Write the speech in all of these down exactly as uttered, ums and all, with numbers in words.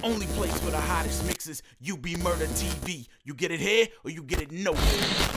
only place for the hottest mixes, UBMurda T V. You get it here or you get it nowhere.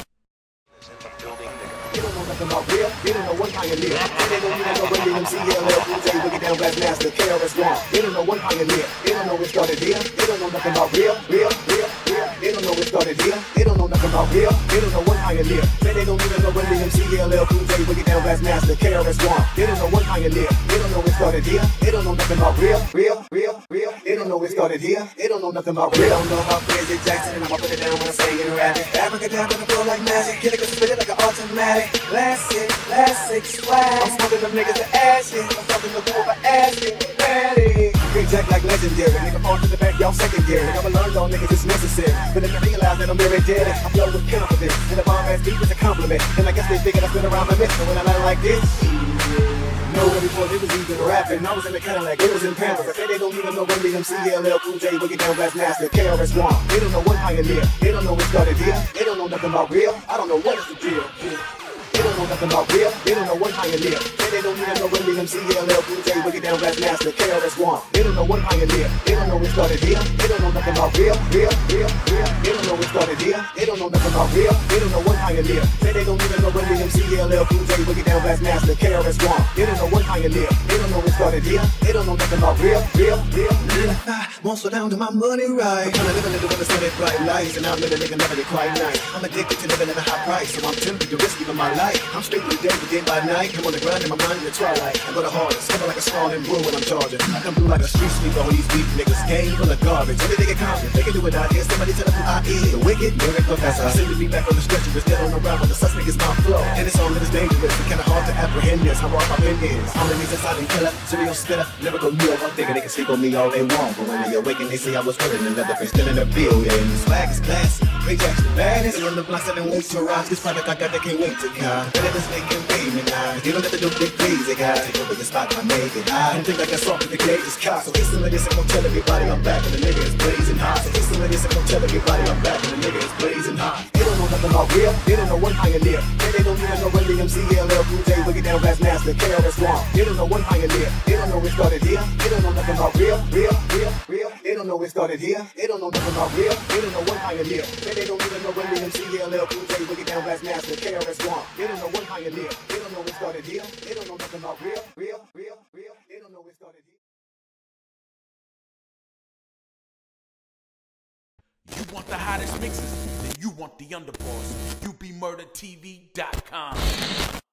They don't know nothing about real, they don't know one pioneer. They don't even know when the M C L L, Cool J, Wicked Down, Blast Master, K R S One. They don't know one pioneer, they don't know it started here. They don't know nothing about real, real, real, real. They don't know it started here. They don't know nothing about real, they don't know one pioneer. Say they don't even know when the M C L L, Cool J, Wicked Down, Blast Master, K R S One. They don't know one pioneer, they don't know it started here. They don't know nothing about real, real, real, real. They don't know it started here. They don't know nothing about real. They don't know about Krayzie Jackson, and I'ma put it down when I say it rap. Africa down to the floor like magic, kill it 'cause spit it like an automatic. Classic, classic swag. I'm smoking them niggas to ashes. I'm fucking the door for asking. Ready. Big Jack like legendary. Nigga fall to the back, y'all secondary. I'ma learn on niggas it's necessary. But then I realize that I'm very dead. I flow with confidence. And the bomb ass beat is a compliment. And I guess they figured I spin around the mission when I land like this. No, before they was even rapping, I was in the Cadillac, it was in Pampers. I say they don't even know when the M C L L, Cool J, Wicked Down, Blast Master, K R S One. They don't know one pioneer. They don't know what started here. They don't know nothing about real. I don't know what is the deal. They don't know nothing about real, they don't know one pioneer. Say they don't even know when the M C L L, Cool J, Wicked Down, Blast Master, K R S One. They don't know one pioneer, they don't know it started here. They don't know nothing about real, real, real, real. They don't know it started here. They don't know nothing about real, they don't know one pioneer. Say they don't even know when the M C L L, Cool J, Wicked Down, Blast Master, K R S One. They don't know one pioneer, they don't know it started here. They don't know nothing about real, real, real, real. I won't slow down to my money right. I'm trying to live a little bit of sunny bright lights, and I'm living nigga never quite nice. I'm addicted to living at a high price, so I'm tempted to risk even my life. I'm straight with day, but day by night. I'm on the grind in my mind in the twilight. I go the hardest, coming like a scalding brew when I'm charging. I come through like a street sweeper on these weak niggas. Game full of garbage. Every they get confident, they can do it out here. Somebody tell them who I is. The wicked, lyric professor. I seem to be back on the stretcher, but still on the run with the suspect is my flow. And it's all that is dangerous. It's kinda hard to apprehend this. How raw my pen is. I'm the reason silent killer, serial spitter, lyrical neo. I'm thinking they can sleep on me all they want, but when they awaken, they say I was willing and leather face still in the building. The swag is classic. Ray Jackson, baddest. And on the block seven weeks to rise. This product I got, they can't wait to come. Better than making baby now. You don't have to do big crazy guys. Take over the spot, I make it. I don't think I can solve the greatest cock. So it's some of this, I'm gonna tell everybody I'm back and the nigga is blazing hot. So it's some of this, I'm gonna tell everybody I'm back and the nigga is blazing hot. They don't know nothing about real, they don't know one pioneer. They, they don't even know when the M C L L, Cool J, Wicked Down, Blast Master, K R S One. They don't know one pioneer. They don't know it started here. They don't know nothing about real, real, real, real. They don't know it started here. They don't know nothing about real. They don't know one pioneer. They, they don't even know when the M C L L, Cool J, Wicked Down, Blast Master, K R S One. They don't know one pioneer. They don't know it started here. They don't know nothing about real, real, real, real. They don't know it started here. You want the hottest mixes? Then you want the underboss. U B Murda T V dot com.